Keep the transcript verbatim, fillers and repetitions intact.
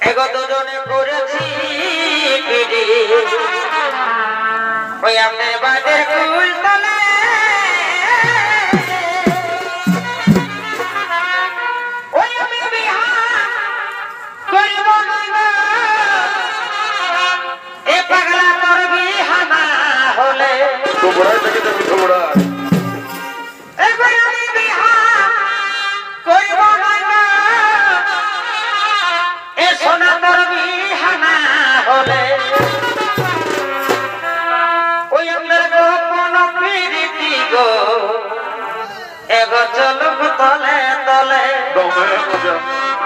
এগো দুজনে করেছি পিড়ি ওই আমাদের বাদের কুল তলে ওই আমি বিহা করিব না এ পাগলা তোর বিহা না হলে তোমরা থেকে তুমি তোমরা এগো আমি বিহা করিব না এ সোনা তোর বিহা না হলে ওই আমাদের গোপন প্রীতি গো এগো চলুক তলে তলে দমে মজা